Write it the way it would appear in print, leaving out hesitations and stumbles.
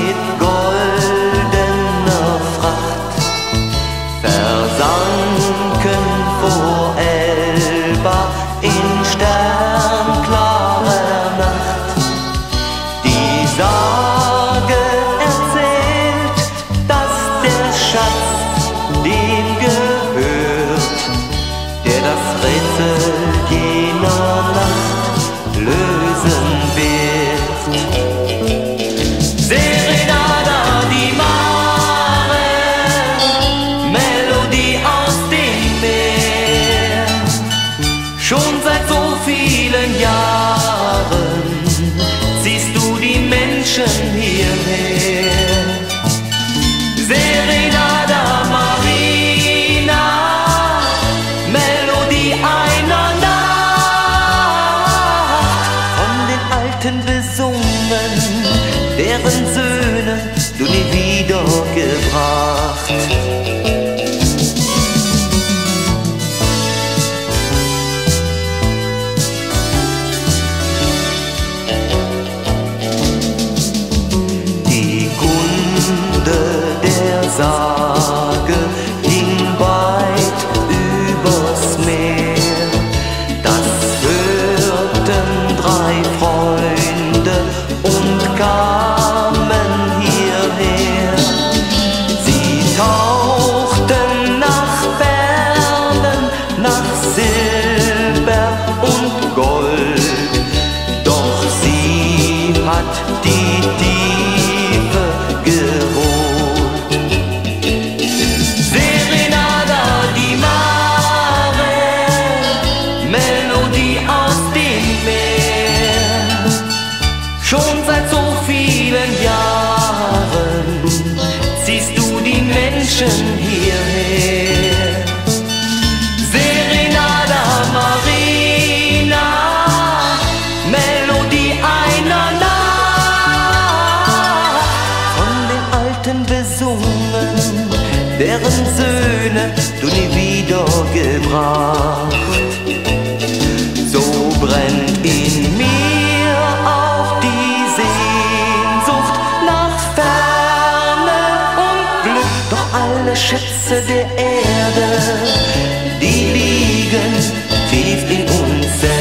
mit goldener Fracht, versanken vor Elba in sternklarer Nacht. Die Sage erzählt, dass der Schatz dem gehört, der das Rätsel jener Nacht lösen wird. Serenada di Mare, Melodie aus dem Meer. Schon seit so vielen Jahren siehst du die Menschen hierher. Serenada Marina, Melodie einer Nacht, von den Alten besungen, deren Söhne du nie wiedergebracht. Die Kunde der Sage ging weit übers Meer. Das hörten 3 Freunde und kamen hierher. Sie tauchten nach Perlen, nach Silber und Gold, doch sie hat die Tiefe geholt. Serenada di Mare, Melodie aus dem Meer. Schon seit so vielen Jahren ziehst du die Menschen hierher. Serenada Marina, Melodie einer Nacht, von den Alten besungen, deren Söhne du nie wiedergebracht. So brennt in mir auch die Sehnsucht nach Ferne und Glück, doch alle Schätze der Erde, die liegen tief in uns selbst.